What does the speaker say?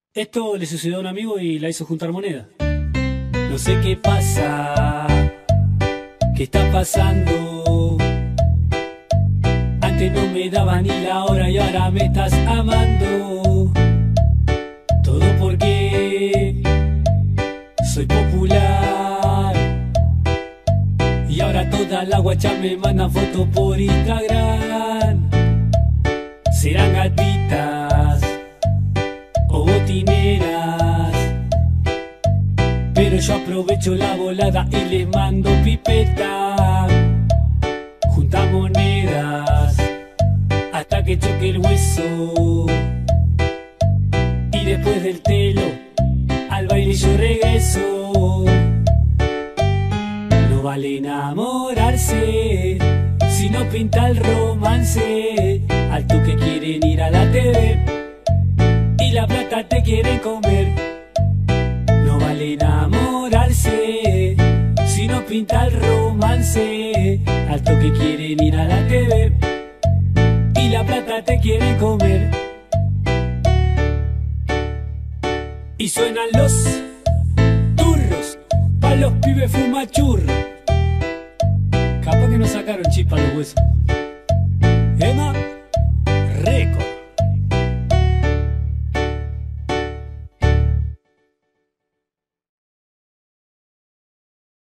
Esto le sucedió a un amigo y la hizo juntar moneda. No sé qué pasa, qué está pasando. Antes no me dabas ni la hora y ahora me estás amando. Todo porque soy popular. Y ahora todas las guachas me mandan fotos por Instagram. Serán gatitas o botineras, pero yo aprovecho la volada y les mando pipeta. Junta monedas hasta que choque el hueso, y después del telo al baile yo regreso. No vale enamorarse si no pinta el romance. Al toque quieren ir a la TV y la plata te quieren comer. No vale enamorarse si no pinta el romance. Al toque quieren ir a la TV y la plata te quieren comer. Y suenan los turros pa' los pibes fumachurros. Capaz que nos sacaron chispa los huesos. Emma.